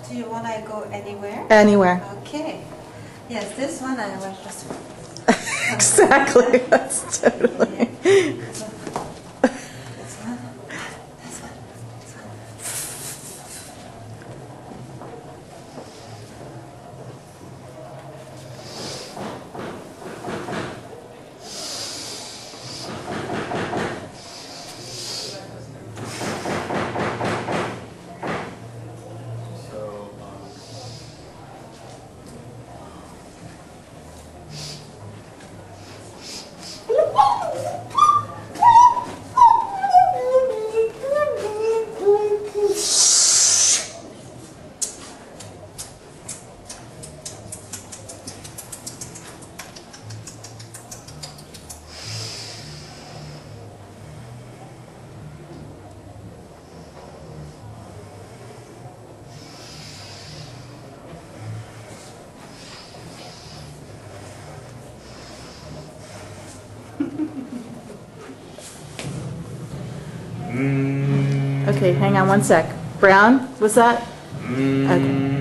Do you want to go anywhere? Anywhere. Okay. Yes, this one I was just... Exactly. That's totally... This one. This one. This one. Okay, hang on one sec. Brown, was that? Okay.